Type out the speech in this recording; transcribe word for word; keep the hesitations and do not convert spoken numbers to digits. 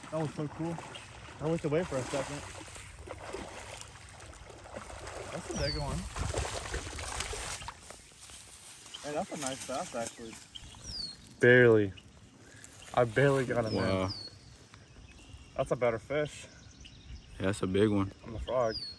That was so cool. I looked away for a second. That's a big one. Hey, that's a nice bass, actually. Barely. I barely got him Wow. in. That's a better fish. Yeah, that's a big one. On the frog.